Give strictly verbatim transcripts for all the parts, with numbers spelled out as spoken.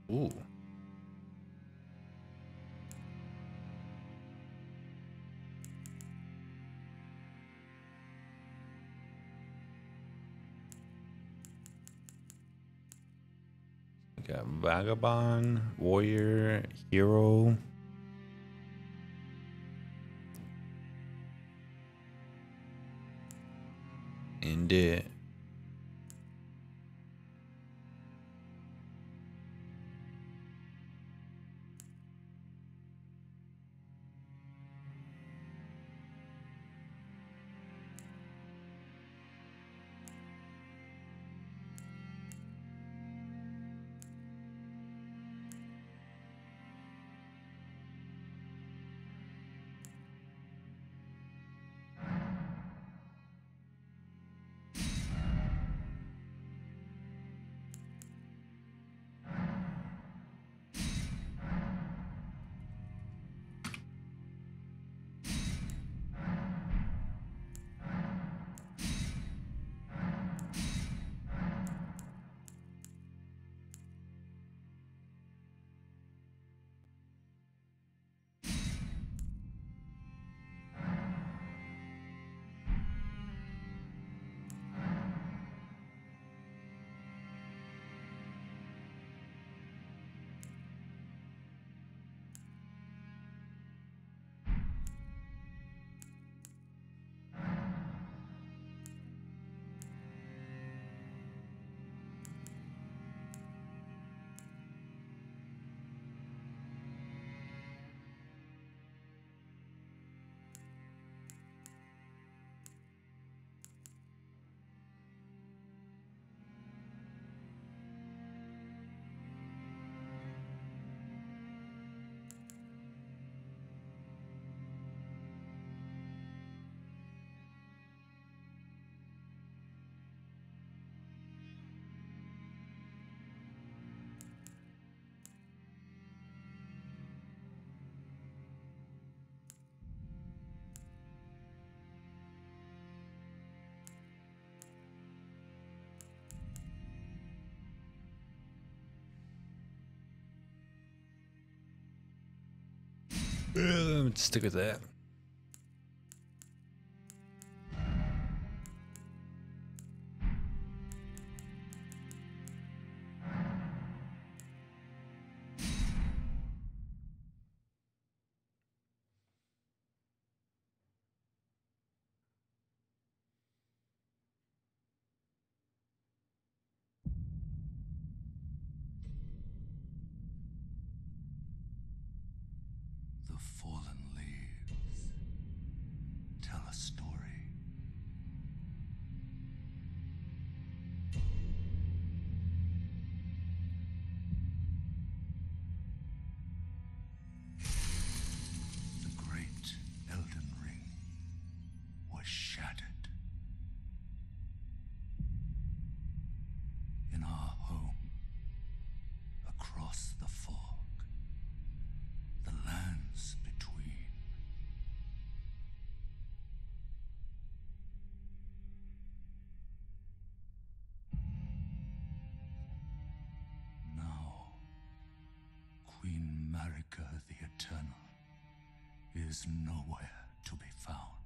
Ooh. We got Vagabond, Warrior, Hero. And it. Uh, let's stick with that. The fallen leaves tell a story. The great Elden Ring was shattered. In our home, across the fog, the lands between. Now, Queen Marika the Eternal is nowhere to be found.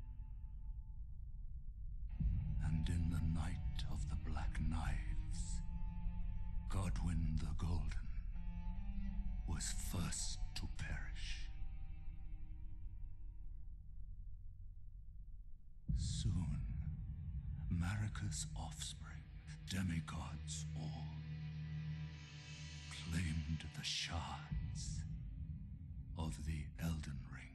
And in the night of the Black Knives, Godwyn the Golden was first to perish. Soon, Marika's offspring, demigods all, claimed the shards of the Elden Ring.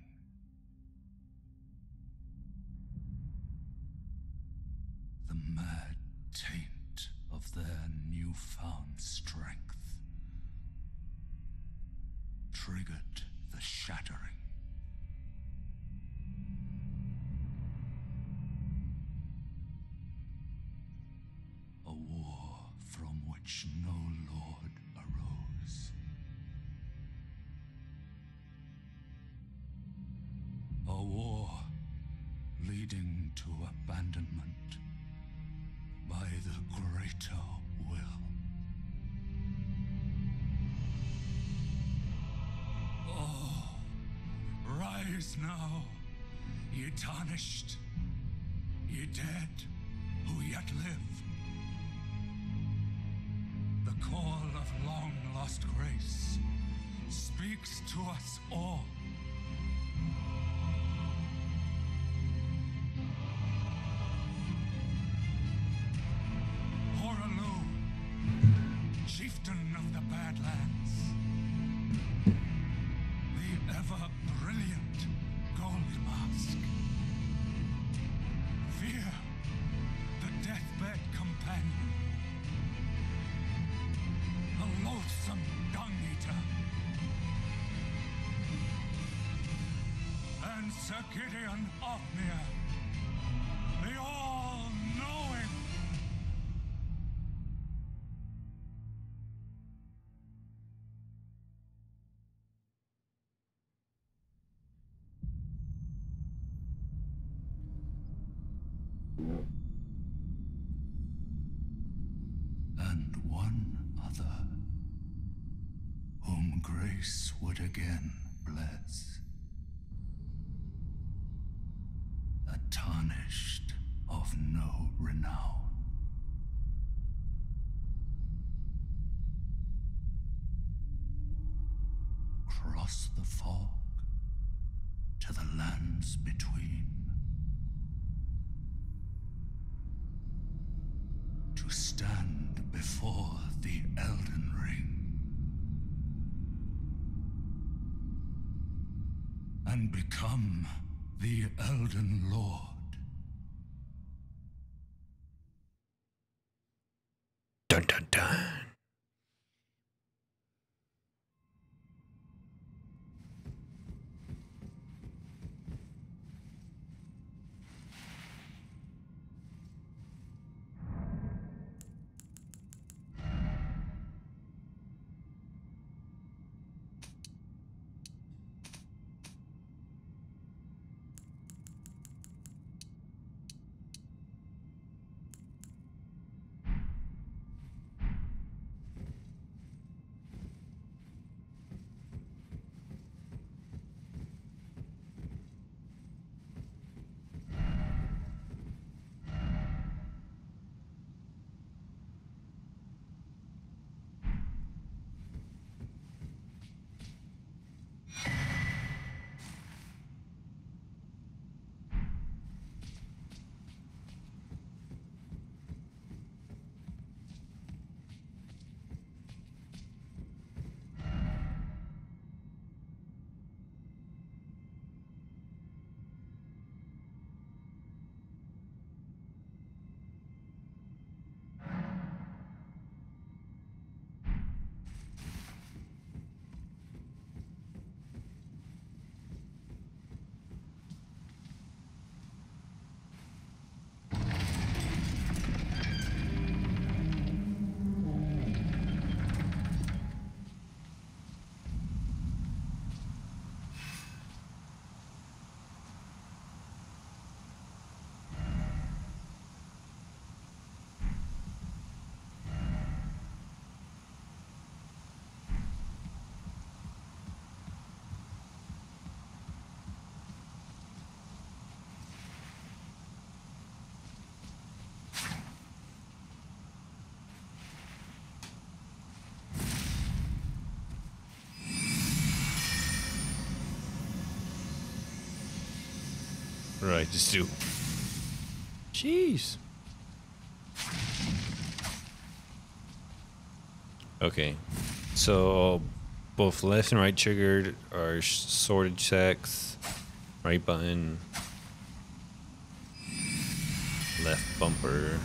The mad taint of their newfound strength triggered the shattering. A war from which no lord arose. A war leading to abandonment by the greater will. Arise now, ye tarnished, ye dead who yet live. The call of long-lost grace speaks to us all. Horalu, chieftain of the Badlands, the ever-brilliant Gold Mask. Fear, the deathbed companion, the loathsome dung-eater, and Sir Gideon Othmere, the all-knowing. And one other, whom grace would again bless. A tarnished of no renown. Cross the fog to the lands between. To stand before the Elden Ring and become the Elden Lord. Dun dun dun. Right, just do. Jeez. Okay, so both left and right triggered are sorted checks. Right button, left bumper.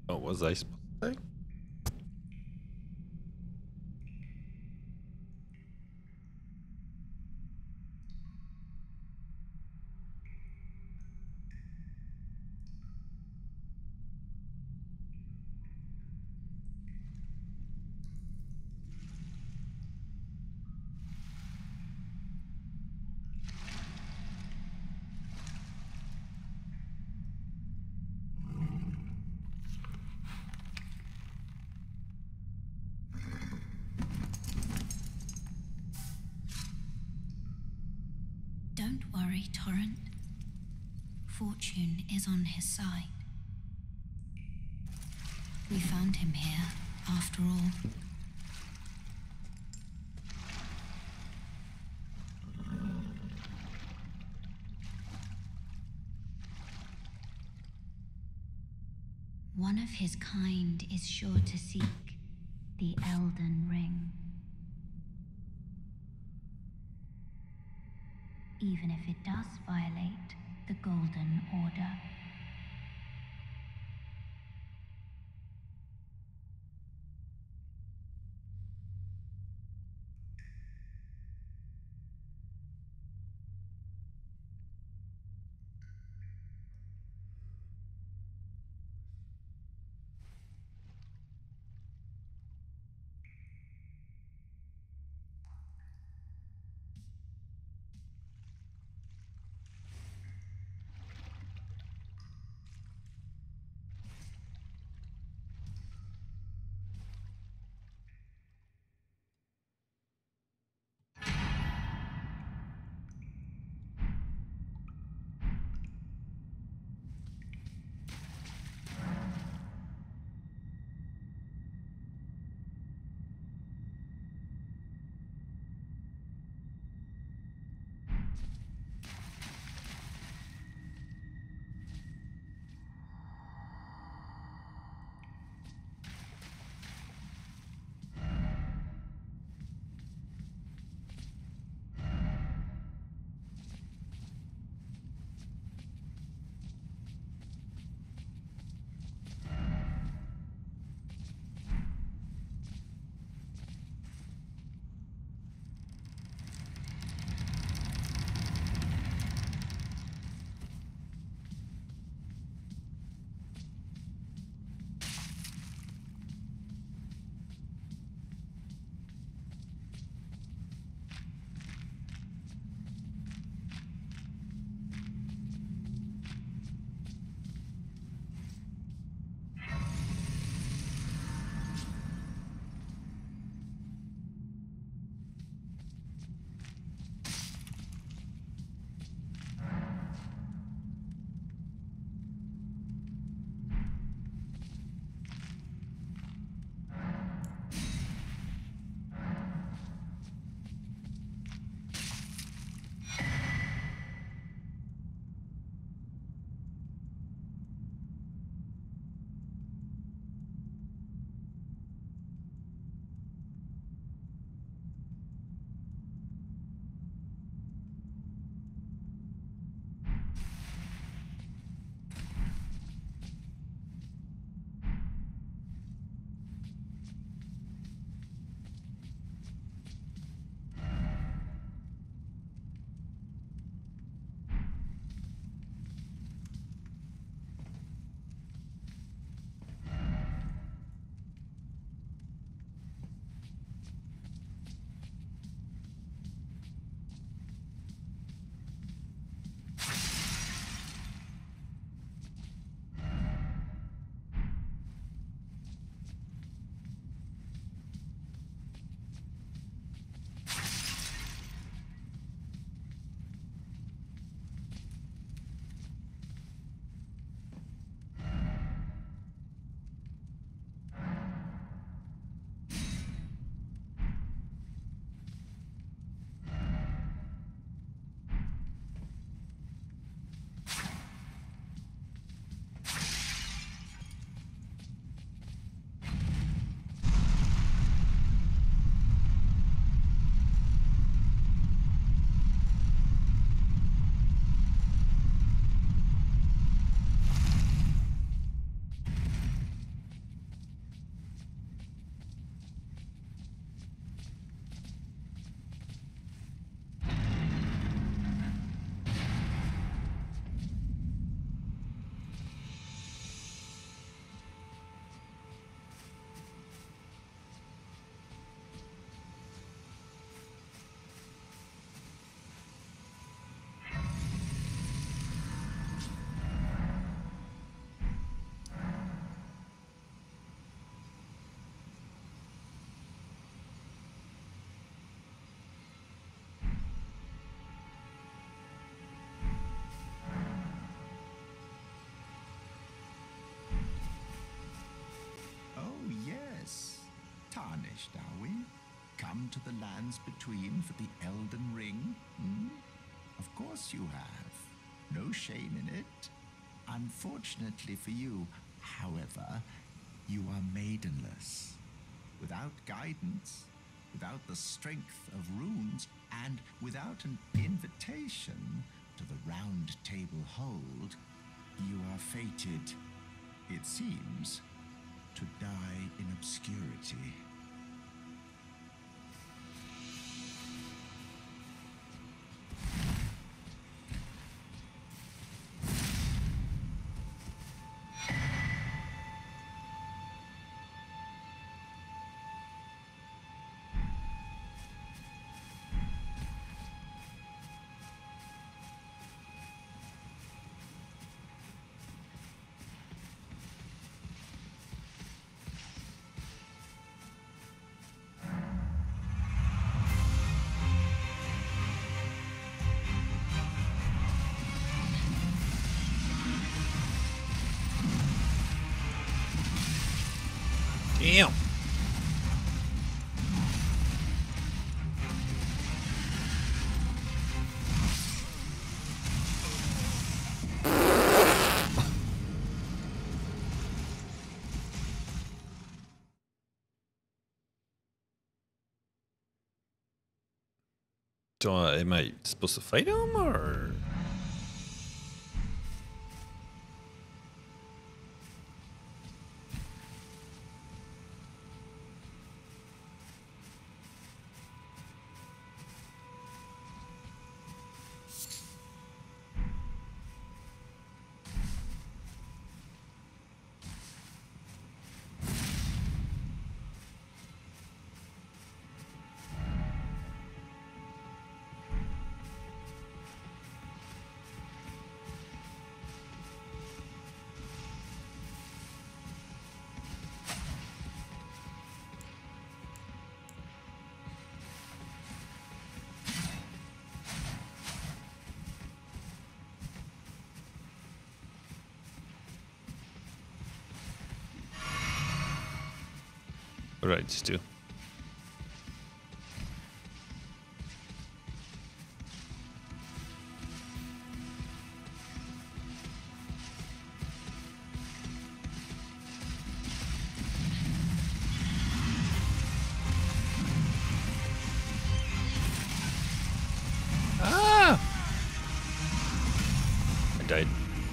What was I supposed to say? Don't worry, Torrent. Fortune is on his side. We found him here, after all. One of his kind is sure to seek the Elden Ring. Even if it does violate the Golden Order. come to the lands between for the Elden Ring? Hmm? Of course you have. No shame in it. Unfortunately for you, however, you are maidenless. Without guidance, without the strength of runes, and without an invitation to the Round Table Hold, you are fated, it seems, to die in obscurity. Damn. Do I, am I supposed to fight him or? What did I just do? Ah! I died.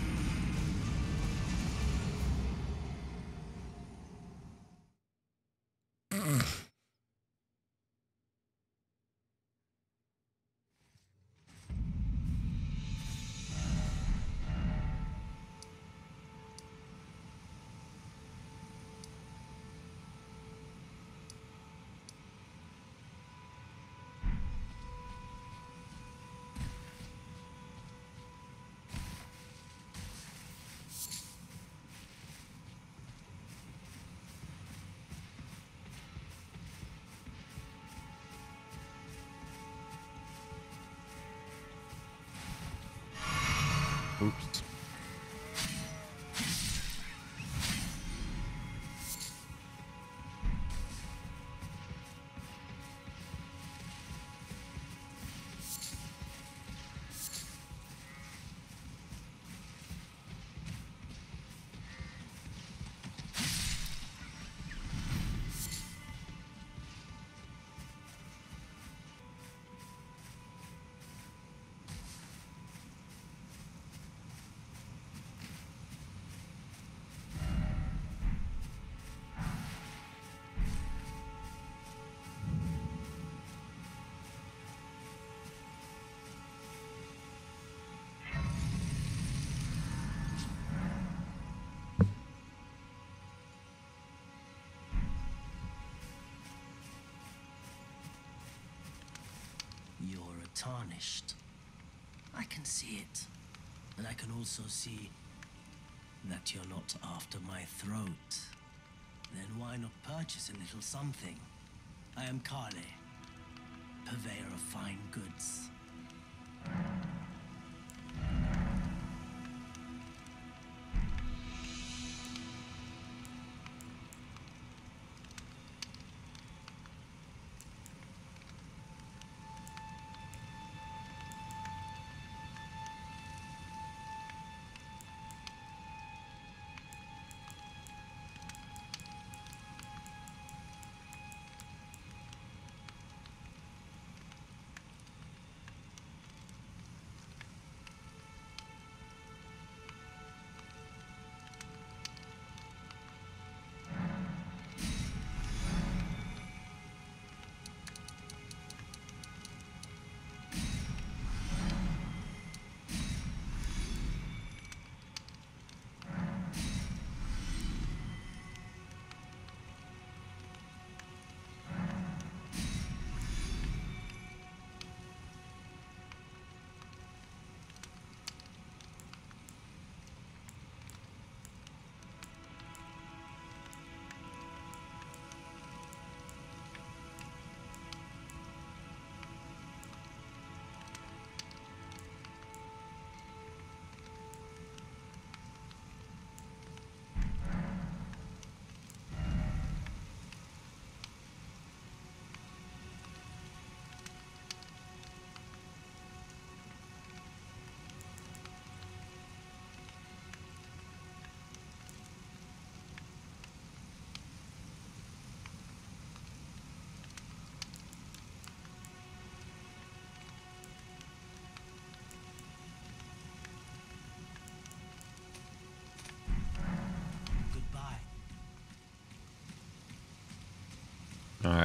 Oops. You're tarnished. I can see it. And I can also see that you're not after my throat. Then why not purchase a little something? I am Kale, purveyor of fine goods.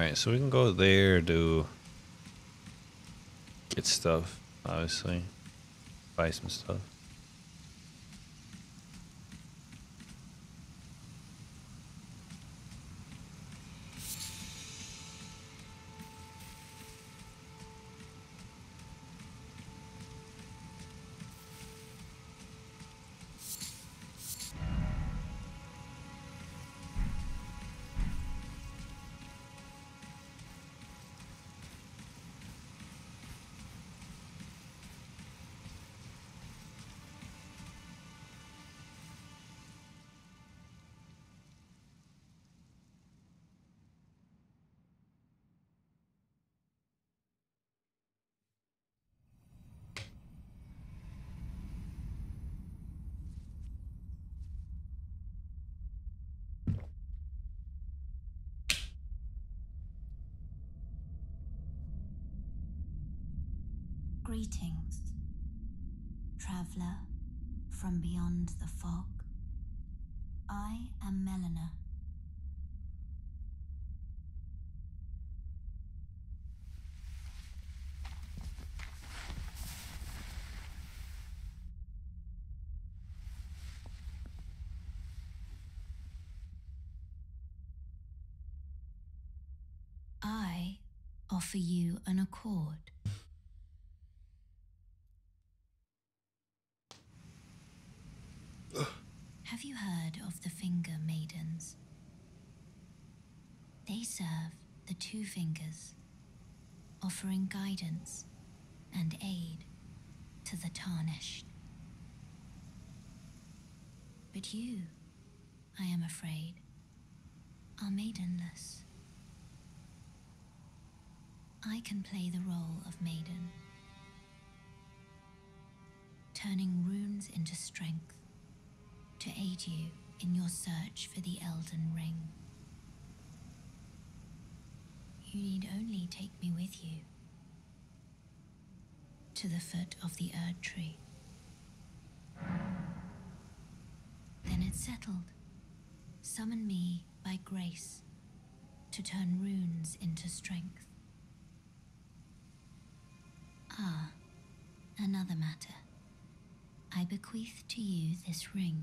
Alright, so we can go there to get stuff, obviously. Buy some stuff. Greetings, traveler from beyond the fog. I am Melina. I offer you an accord. Have you heard of the Finger Maidens? They serve the Two Fingers, offering guidance and aid to the Tarnished. But you, I am afraid, are maidenless. I can play the role of maiden, turning runes into strength to aid you in your search for the Elden Ring. You need only take me with you to the foot of the Erd Tree. Then it's settled. Summon me by grace to turn runes into strength. Ah, another matter. I bequeath to you this ring.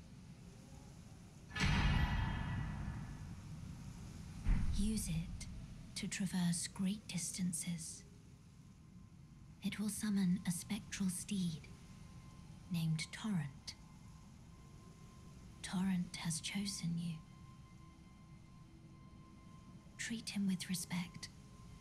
Use it to traverse great distances. It will summon a spectral steed named Torrent. Torrent has chosen you. Treat him with respect.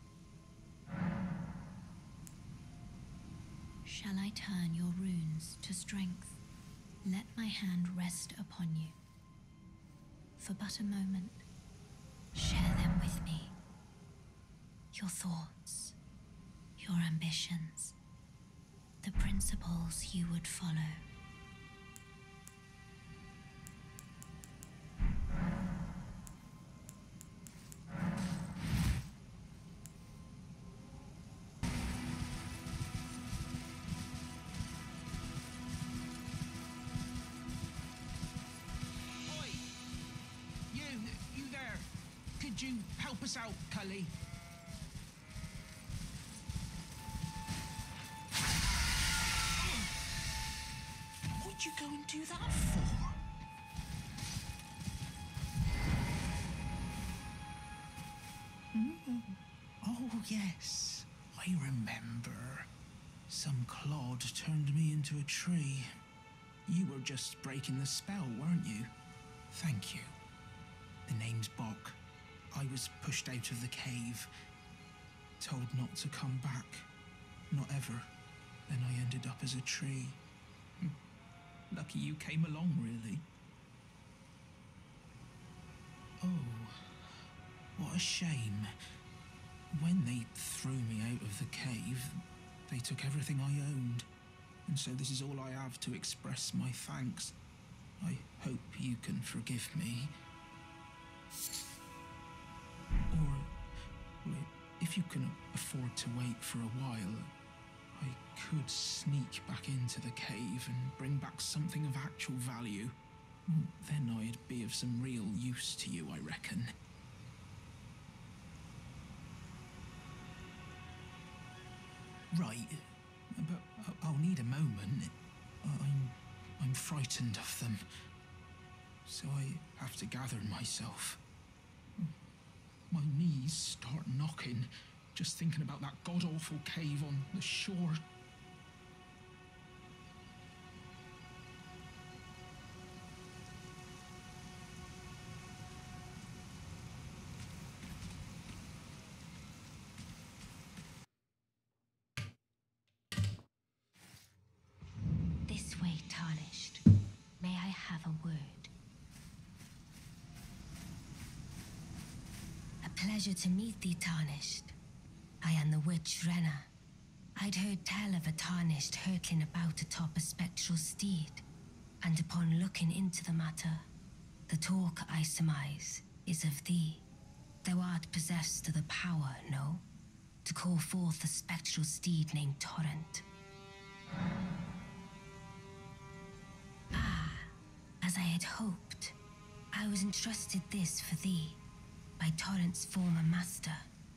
Shall I turn your runes to strength? Let my hand rest upon you. For but a moment, share them with me. Your thoughts, your ambitions, the principles you would follow. Could you help us out, Cully? What'd you go and do that for? Mm. Oh, yes. I remember. Some clod turned me into a tree. You were just breaking the spell, weren't you? Thank you. The name's Bok. I was pushed out of the cave, told not to come back, not ever. Then I ended up as a tree. Lucky you came along, really. Oh, what a shame. When they threw me out of the cave, they took everything I owned, and so this is all I have to express my thanks. I hope you can forgive me. Or, well, if you can afford to wait for a while, I could sneak back into the cave and bring back something of actual value. Then I'd be of some real use to you, I reckon. Right, but I- I'll need a moment. I'm, I'm frightened of them, so I have to gather myself. My knees start knocking, just thinking about that god-awful cave on the shore. This way, Tarnished. May I have a word? A pleasure to meet thee, Tarnished. I am the witch Renna. I'd heard tell of a Tarnished hurtling about atop a spectral steed, and upon looking into the matter, the talk I surmise is of thee. Thou art possessed of the power, no? To call forth a spectral steed named Torrent. Ah, as I had hoped, I was entrusted this for thee by Torrent's former master.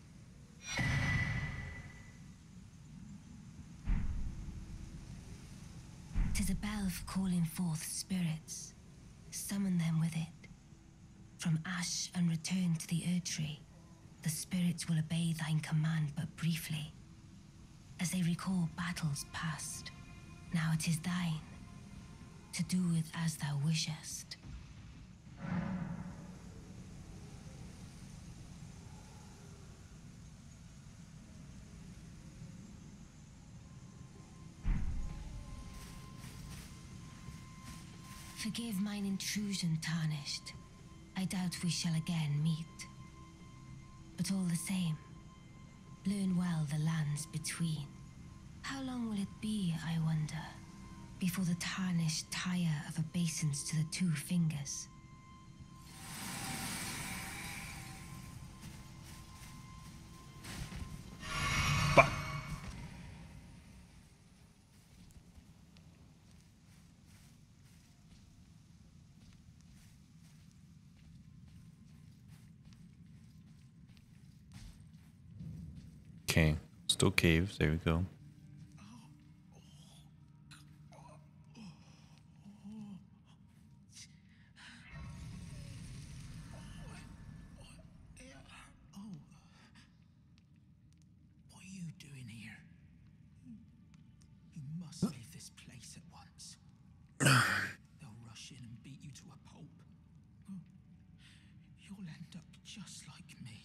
Tis a bell for calling forth spirits. Summon them with it. From ash and return to the Erdtree, the spirits will obey thine command but briefly, as they recall battles past. Now it is thine, to do with as thou wishest. Forgive mine intrusion, Tarnished. I doubt we shall again meet. But all the same, learn well the lands between. How long will it be, I wonder, before the Tarnished tire of obeisance to the two fingers? Okay, still caves. There we go. What are you doing here? You must leave this place at once. They'll rush in and beat you to a pulp. You'll end up just like me.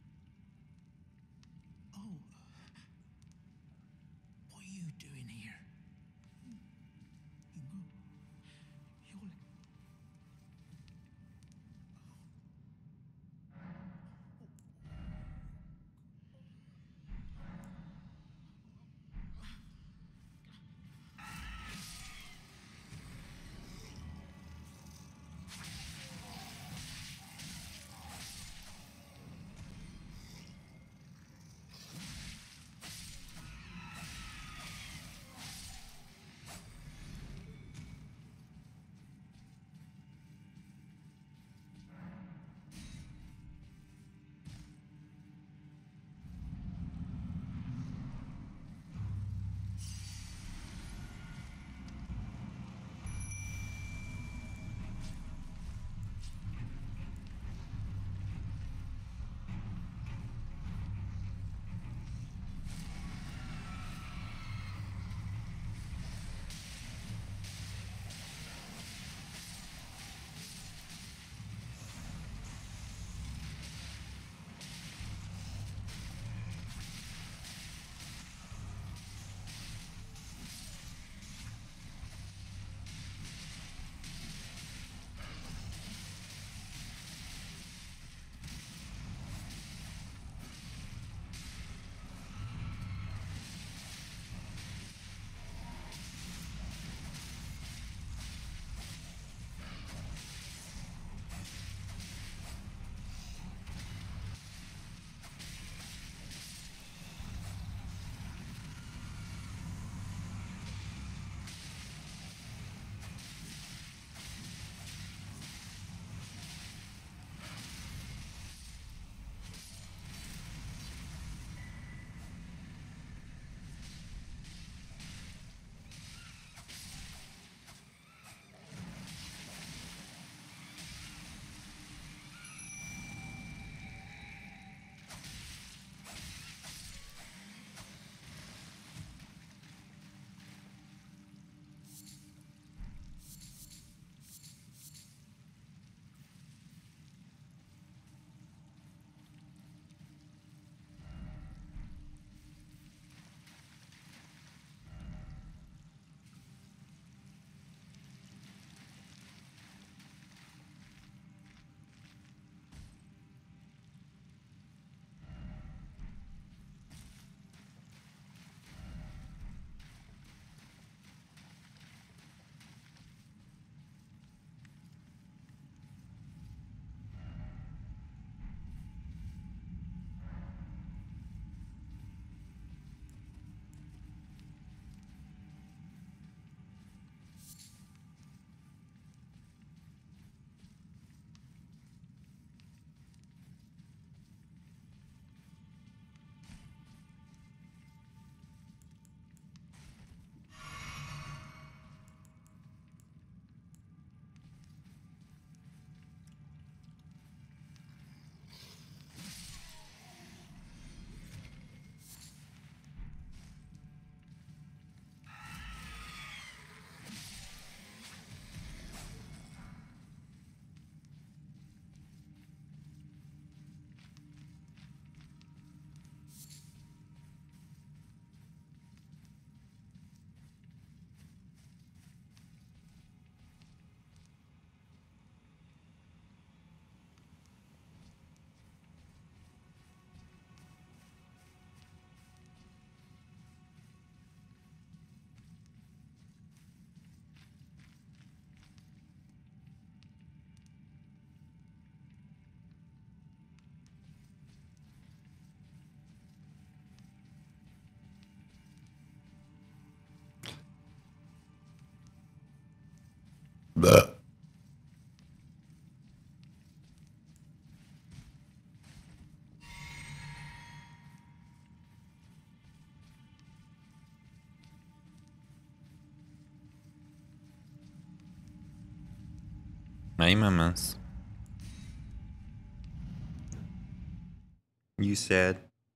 Oh, what are you doing here? You'll... Aí, mamas. You said.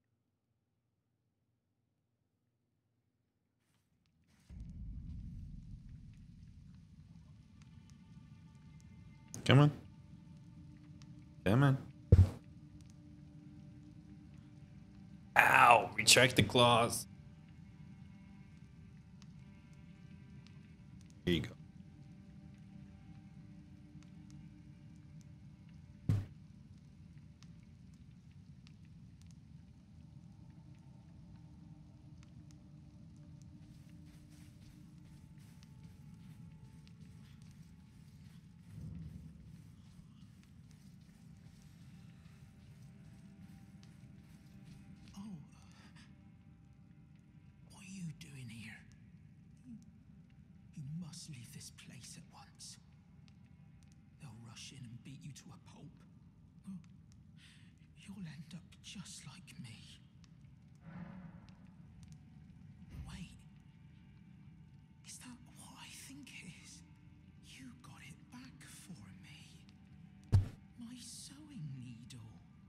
Come on. Come on. Ow! Retract the claws. Here you go. Oh. What are you doing here? You must leave this place at once. They'll rush in and beat you to a pulp. You'll end up just like me. Wait. Is that what I think it is? You got it back for me. My sewing needle.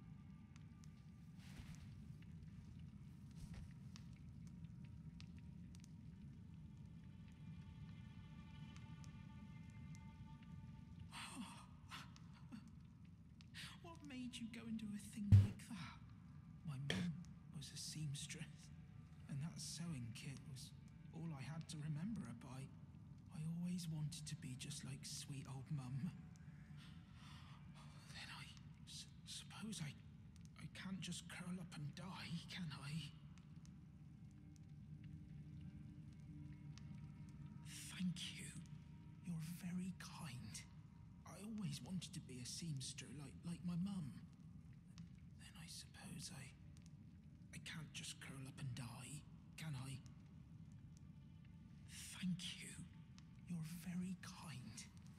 What made you go and do a thing like that? My mum was a seamstress, and that sewing kit was all I had to remember her by. I always wanted to be just like sweet old mum. Then I s- suppose I, I can't just curl up and die, can I? Thank you. You're very kind. I always wanted to be a seamster like like my mum. Then I suppose I I can't just curl up and die, can I? Thank you. You're very kind.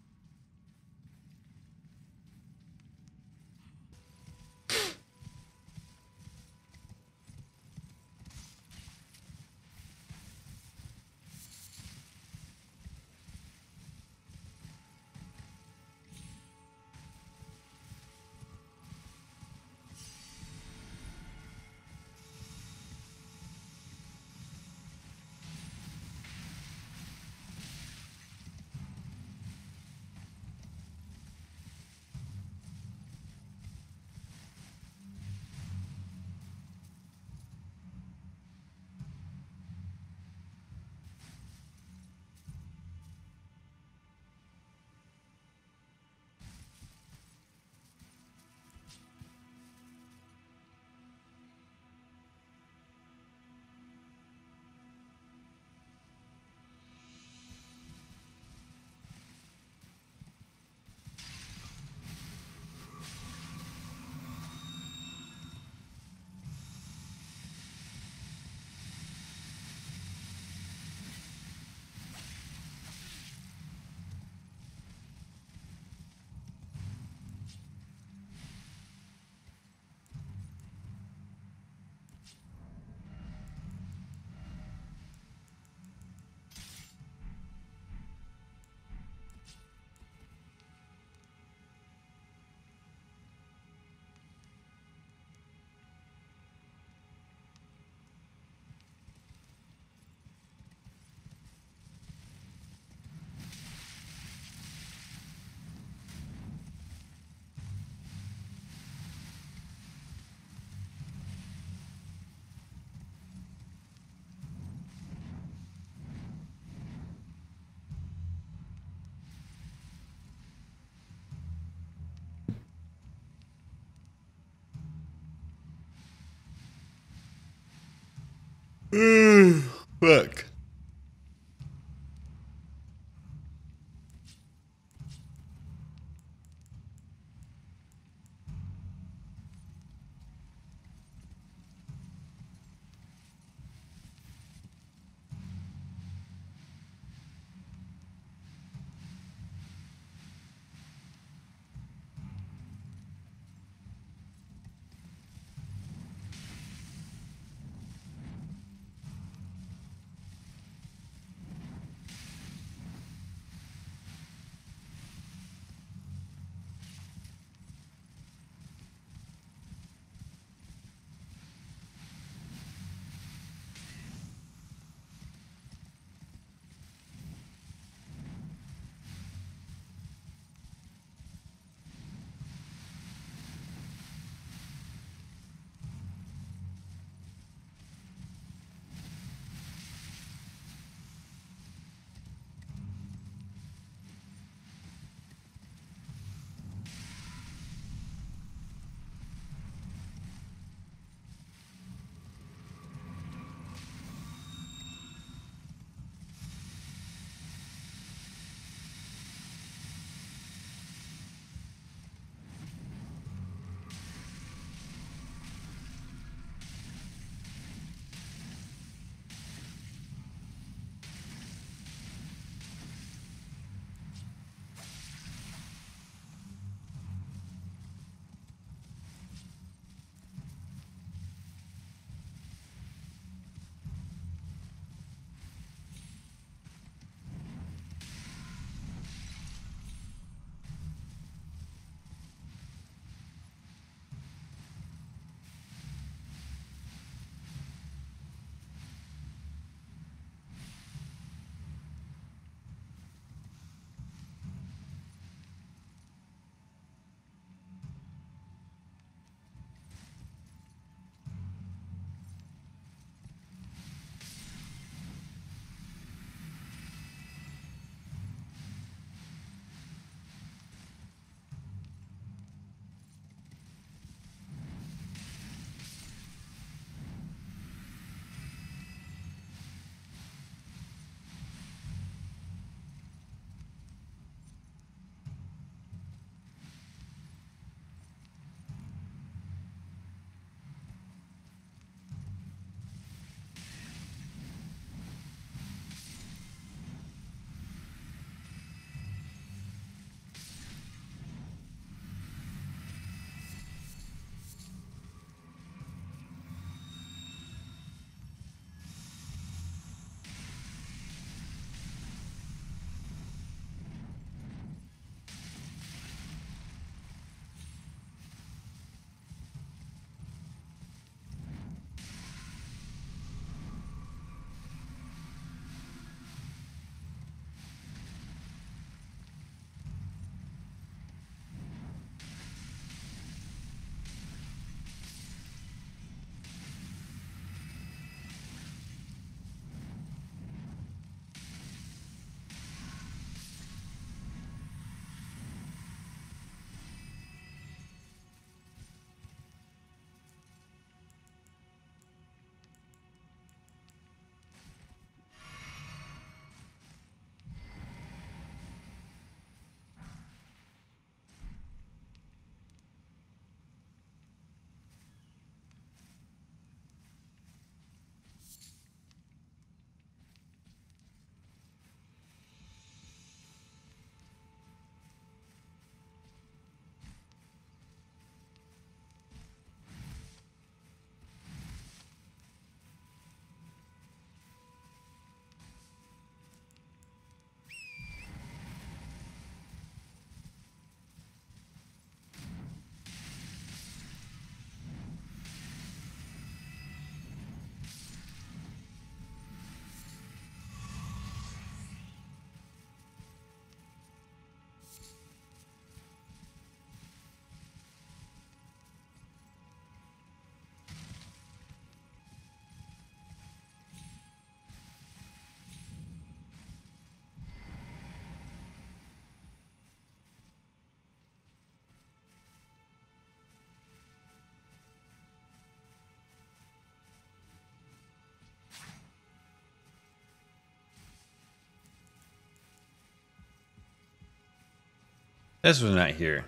Fuck. This was not here.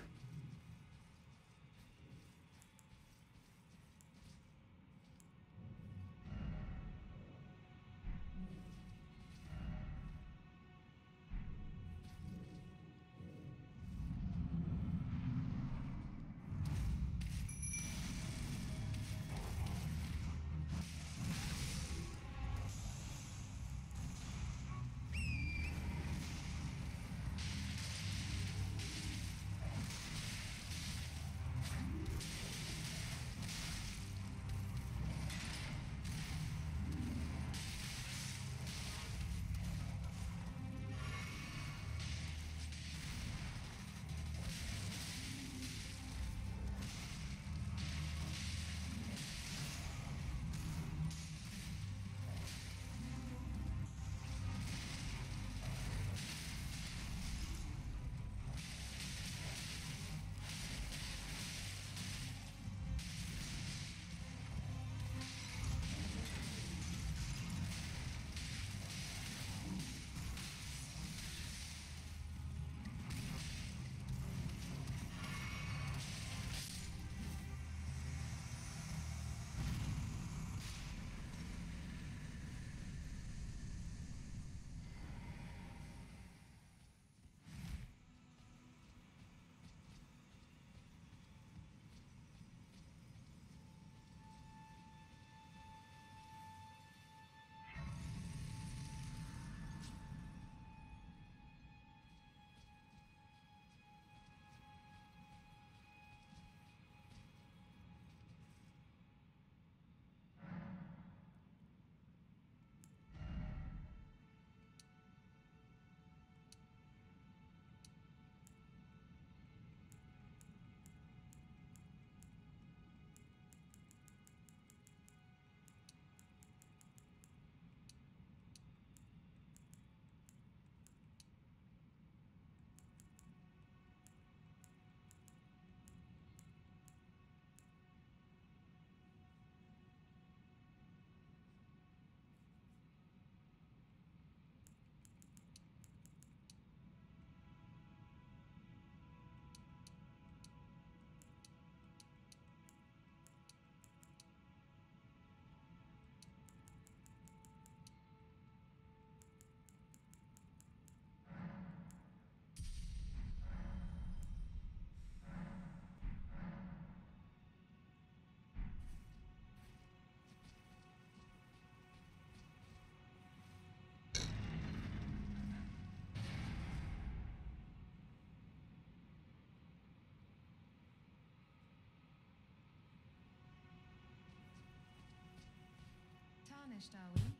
Tarnished, are we?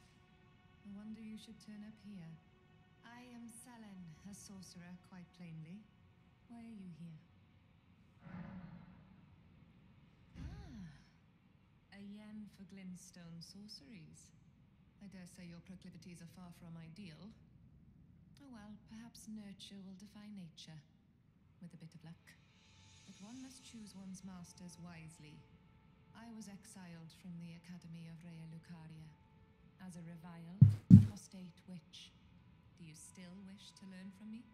No wonder you should turn up here. I am Selen, a sorcerer, quite plainly. Why are you here? Ah, a yen for glintstone sorceries. I dare say your proclivities are far from ideal. Oh well, perhaps nurture will defy nature, with a bit of luck. But one must choose one's masters wisely. I was exiled from the Academy of Rea Lucaria as a reviled, apostate witch. Do you still wish to learn from me?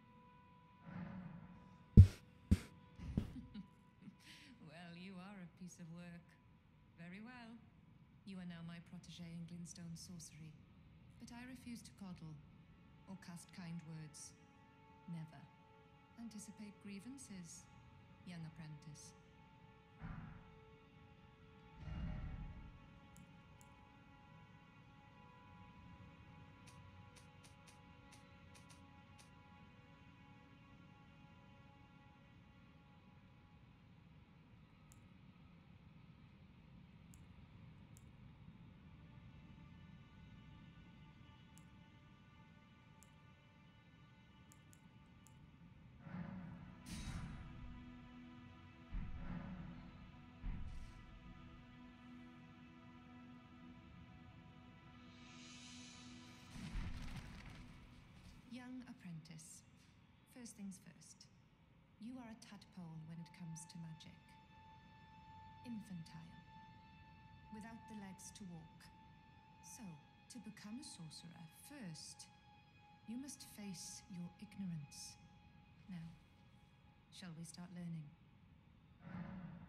Well, you are a piece of work. Very well. You are now my protege in glintstone sorcery. But I refuse to coddle or cast kind words. Never. Anticipate grievances, young apprentice. Young apprentice. First things first. You are a tadpole when it comes to magic. Infantile. Without the legs to walk. So, to become a sorcerer, first, you must face your ignorance. Now, Shall we start learning?